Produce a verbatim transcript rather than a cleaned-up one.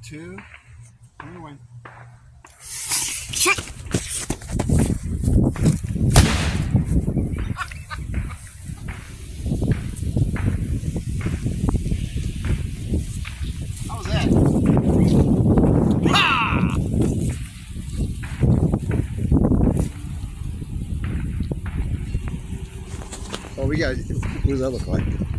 two, turn away. How was that? Ha! Oh, we got. What does that look like?